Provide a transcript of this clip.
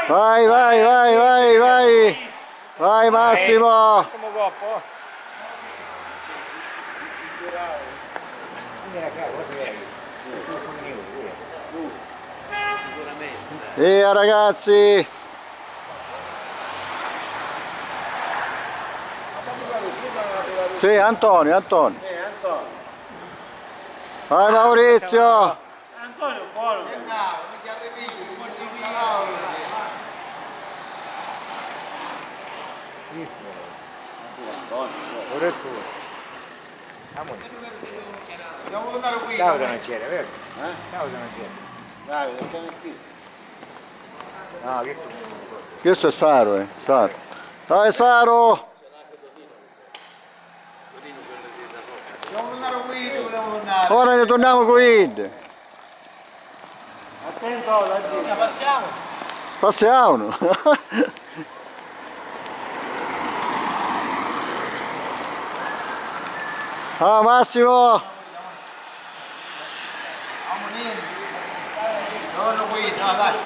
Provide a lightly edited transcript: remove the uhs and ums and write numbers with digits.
Vai, vai, vai, vai, vai. Vai Massimo. Come coppo? Via ragazzi. Sì, Antonio, Antonio. Vai Maurizio. Antonio buono. Ora è tuo. Dobbiamo tornare qui. Davide non c'era, vero? Eh? Davide non c'era. Davide, non qui. No, che Questo è Saro, Saro. Dai Saro. Dobbiamo tornare qui, dobbiamo tornare. Ora ritorniamo con Id. attento, la gira. Passiamo. Passiamo. Ah Massimo. Vamos, Nino. No, no, qui, no, dai.